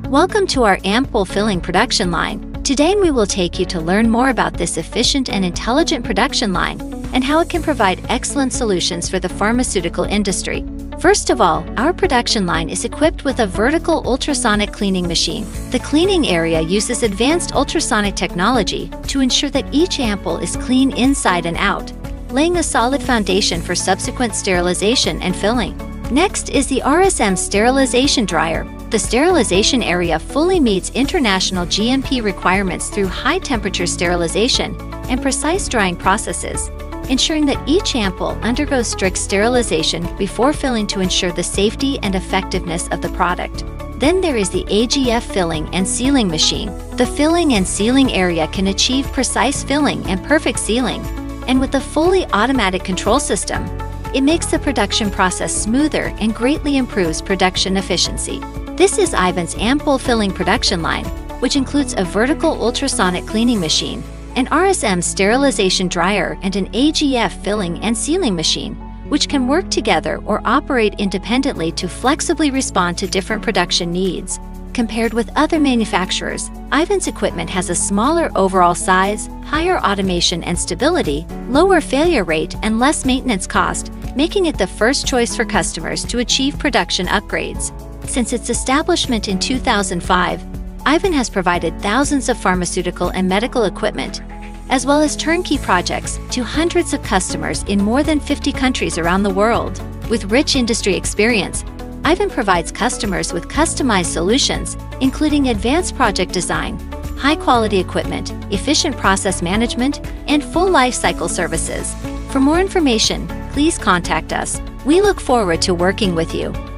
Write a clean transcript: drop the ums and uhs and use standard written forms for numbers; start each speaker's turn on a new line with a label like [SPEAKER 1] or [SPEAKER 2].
[SPEAKER 1] Welcome to our Ampoule filling production line. Today we will take you to learn more about this efficient and intelligent production line and how it can provide excellent solutions for the pharmaceutical industry. First of all, our production line is equipped with a vertical ultrasonic cleaning machine. The cleaning area uses advanced ultrasonic technology to ensure that each ampoule is clean inside and out, laying a solid foundation for subsequent sterilization and filling. Next is the RSM sterilization dryer. The sterilization area fully meets international GMP requirements through high-temperature sterilization and precise drying processes, ensuring that each ampoule undergoes strict sterilization before filling to ensure the safety and effectiveness of the product. Then there is the AGF filling and sealing machine. The filling and sealing area can achieve precise filling and perfect sealing, and with the fully automatic control system, it makes the production process smoother and greatly improves production efficiency. This is Iven's Ampoule filling production line, which includes a vertical ultrasonic cleaning machine, an RSM sterilization dryer, and an AGF filling and sealing machine, which can work together or operate independently to flexibly respond to different production needs. Compared with other manufacturers, Iven's equipment has a smaller overall size, higher automation and stability, lower failure rate, and less maintenance cost, making it the first choice for customers to achieve production upgrades. Since its establishment in 2005, Iven has provided thousands of pharmaceutical and medical equipment, as well as turnkey projects, to hundreds of customers in more than 50 countries around the world. With rich industry experience, Iven provides customers with customized solutions, including advanced project design, high-quality equipment, efficient process management, and full life cycle services. For more information, please contact us. We look forward to working with you.